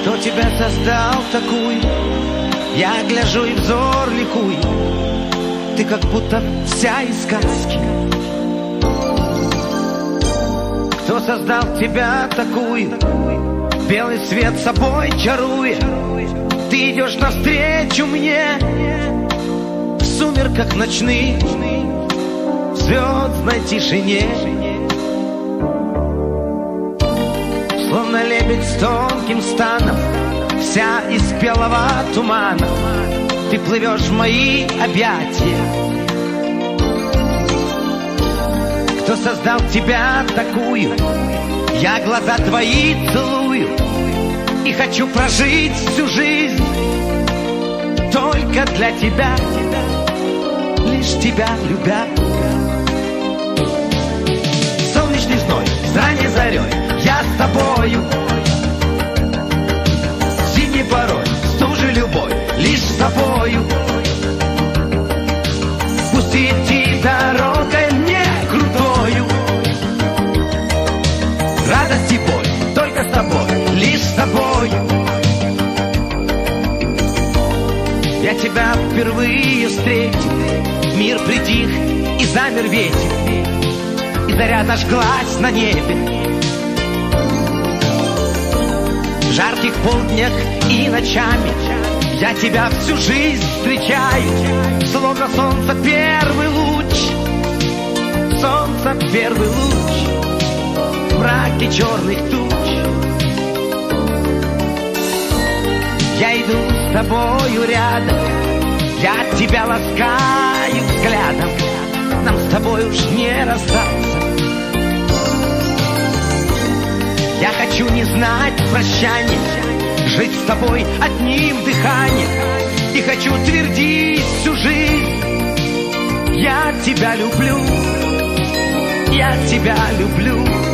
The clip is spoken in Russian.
Кто тебя создал такую? Я гляжу и взор ликует. Ты как будто вся из сказки. Кто создал тебя такую? Белый свет собой чарует. Ты идешь навстречу мне в сумерках ночных, в звездной тишине. Словно лебедь с тонким станом, вся из белого тумана, ты плывешь в мои объятия. Кто создал тебя такую? Я глаза твои целую и хочу прожить всю жизнь только для тебя, лишь тебя любя. Солнечный зной, ранней зарей я с тобою, зимней порой стужи любовь лишь с тобою. Пусть идти дорогой мне крутою, радость и боль только с тобой, лишь с тобой. Я тебя впервые встретил, мир притих и замер ветер, и заря зажглась на небе. В жарких полднях и ночами я тебя всю жизнь встречаю, словно солнце первый луч, солнце первый луч в мраке черных туч. Я иду с тобою рядом, я тебя ласкаю взглядом, нам с тобой уж не расстаться. Я хочу не знать прощания, жить с тобой одним дыханием, и хочу твердить всю жизнь: я тебя люблю, я тебя люблю.